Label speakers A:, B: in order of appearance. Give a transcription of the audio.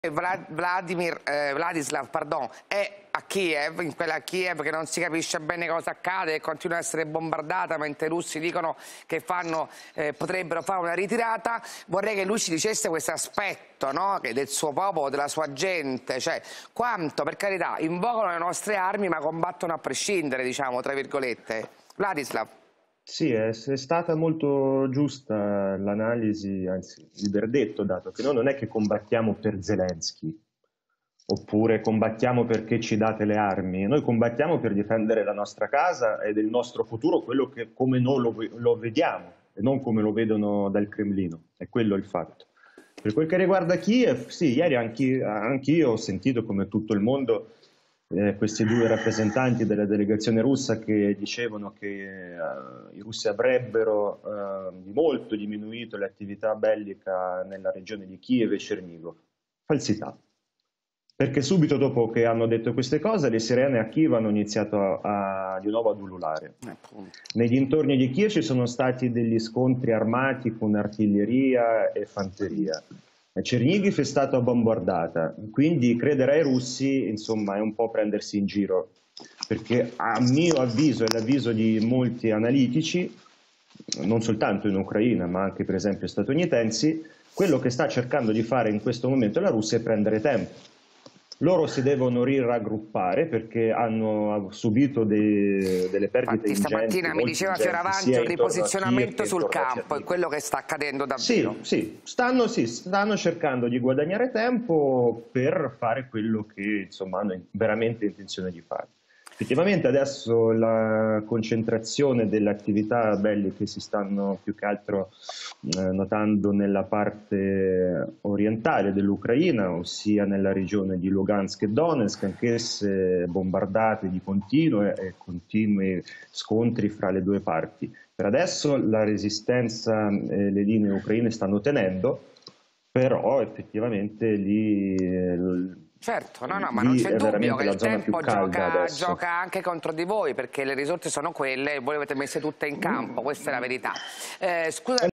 A: Vladislav, pardon, è a Kiev, in quella Kiev che non si capisce bene cosa accade e continua a essere bombardata mentre i russi dicono che potrebbero fare una ritirata. Vorrei che lui ci dicesse questo aspetto, no? Del suo popolo, della sua gente, cioè quanto, per carità, invocano le nostre armi ma combattono a prescindere, diciamo, tra virgolette. Vladislav.
B: Sì, è stata molto giusta l'analisi, anzi il verdetto dato, che noi non è che combattiamo per Zelensky, oppure combattiamo perché ci date le armi, noi combattiamo per difendere la nostra casa e del nostro futuro, quello che come noi lo vediamo e non come lo vedono dal Cremlino, è quello il fatto. Per quel che riguarda Kiev, sì, ieri anch'io ho sentito come tutto il mondo questi due rappresentanti della delegazione russa che dicevano che i russi avrebbero di molto diminuito l'attività bellica nella regione di Kiev e Cernigo. Falsità. Perché subito dopo che hanno detto queste cose le sirene a Kiev hanno iniziato di nuovo ad ululare. Nei dintorni di Kiev ci sono stati degli scontri armati con artiglieria e fanteria. Cernigiv è stata bombardata, quindi credere ai russi, insomma, è un po' prendersi in giro, perché a mio avviso e l'avviso di molti analitici, non soltanto in Ucraina, ma anche per esempio statunitensi, quello che sta cercando di fare in questo momento la Russia è prendere tempo. Loro si devono raggruppare perché hanno subito delle perdite ingenti.
A: Stamattina mi diceva Fioravanti un riposizionamento sul campo, è quello che sta accadendo davvero.
B: Sì, stanno cercando di guadagnare tempo per fare quello che insomma hanno veramente intenzione di fare. Effettivamente adesso la concentrazione delle attività belliche si stanno più che altro notando nella parte orientale dell'Ucraina, ossia nella regione di Lugansk e Donetsk, anch'esse bombardate di continuo e continui scontri fra le due parti. Per adesso la resistenza e le linee ucraine stanno tenendo, però effettivamente lì...
A: Certo, no, ma non c'è dubbio che il tempo gioca anche contro di voi, perché le risorse sono quelle e voi le avete messe tutte in campo, questa è la verità. Scusa.